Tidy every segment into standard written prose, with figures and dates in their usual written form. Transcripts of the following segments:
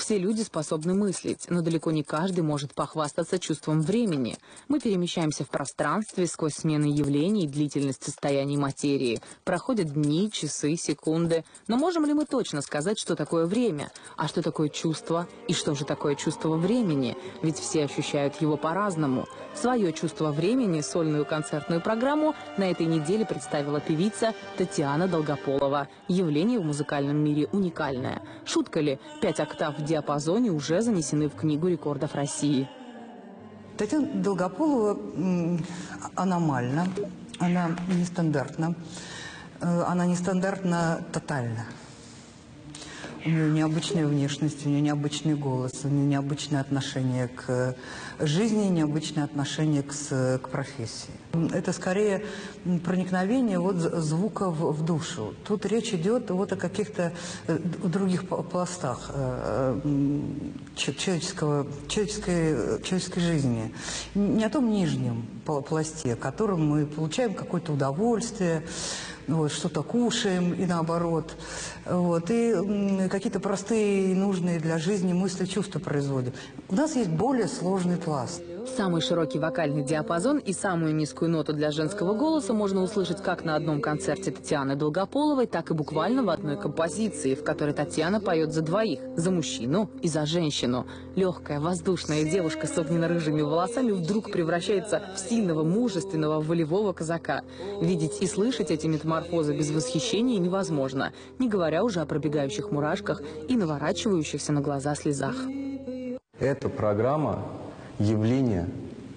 Все люди способны мыслить, но далеко не каждый может похвастаться чувством времени. Мы перемещаемся в пространстве сквозь смены явлений и длительность состояний материи. Проходят дни, часы, секунды. Но можем ли мы точно сказать, что такое время? А что такое чувство? И что же такое чувство времени? Ведь все ощущают его по-разному. Свое чувство времени, сольную концертную программу на этой неделе представила певица Татьяна Долгополова. Явление в музыкальном мире уникальное. Шутка ли? 5 октав в диапазоне уже занесены в Книгу рекордов России. Татьяна Долгополова аномальна, она нестандартна, тотально. У нее необычная внешность, у нее необычный голос, у нее необычное отношение к жизни, необычное отношение к профессии. Это скорее проникновение звука в душу. Тут речь идет о каких-то других пластах человеческой жизни. Не о том нижнем пласте, которым мы получаем какое-то удовольствие, что-то кушаем и наоборот. И какие-то простые и нужные для жизни мысли, чувства производим. У нас есть более сложный пласт. Самый широкий вокальный диапазон и самую низкую ноту для женского голоса можно услышать как на одном концерте Татьяны Долгополовой, так и буквально в одной композиции, в которой Татьяна поет за двоих – за мужчину и за женщину. Легкая, воздушная девушка с огненно-рыжими волосами вдруг превращается в сильного, мужественного, волевого казака. Видеть и слышать эти метаморфозы без восхищения невозможно, не говоря уже о пробегающих мурашках и наворачивающихся на глаза слезах. Эта программа явление,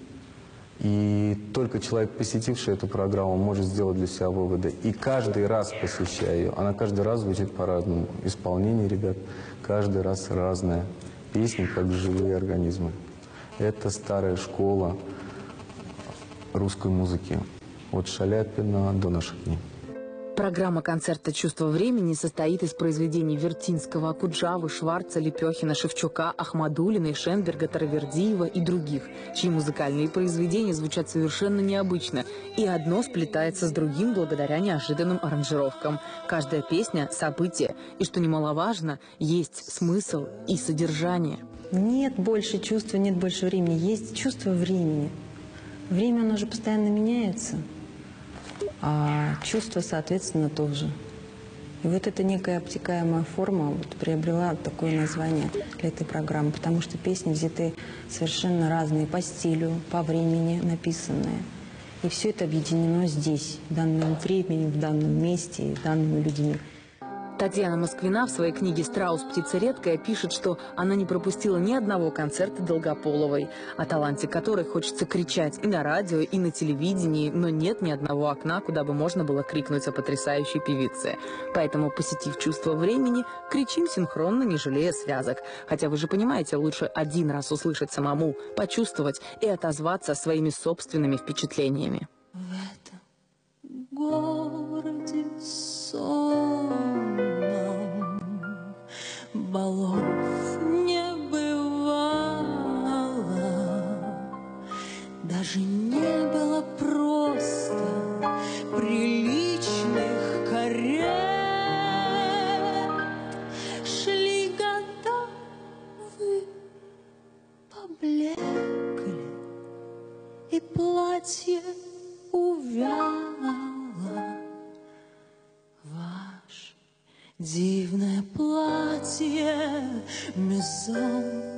и только человек, посетивший эту программу, может сделать для себя выводы. И каждый раз, посещая ее, она каждый раз звучит по-разному. Исполнение, ребят, каждый раз разное. Песни, как живые организмы. Это старая школа русской музыки. От Шаляпина до наших дней. Программа концерта «Чувство времени» состоит из произведений Вертинского, Акуджавы, Шварца, Лепехина, Шевчука, Ахмадулиной, Шенберга, Таравердиева и других, чьи музыкальные произведения звучат совершенно необычно, и одно сплетается с другим благодаря неожиданным аранжировкам. Каждая песня – событие, и, что немаловажно, есть смысл и содержание. Нет больше чувства, нет больше времени, есть чувство времени. Время, оно же постоянно меняется. А чувство, соответственно, тоже. И эта некая обтекаемая форма приобрела такое название для этой программы, потому что песни взяты совершенно разные по стилю, по времени написанные. И все это объединено здесь, в данном времени, в данном месте, данными людьми. Татьяна Москвина в своей книге «Страус. Птица редкая» пишет, что она не пропустила ни одного концерта Долгополовой, о таланте которой хочется кричать и на радио, и на телевидении, но нет ни одного окна, куда бы можно было крикнуть о потрясающей певице. Поэтому, посетив «Чувство времени», кричим синхронно, не жалея связок. Хотя вы же понимаете, лучше один раз услышать самому, почувствовать и отозваться своими собственными впечатлениями. В этом городе сонном балов не бывало, даже не было просто приличных карет. Шли года, вы поблекли, и платье увяло. Ваше дивное платье, мезон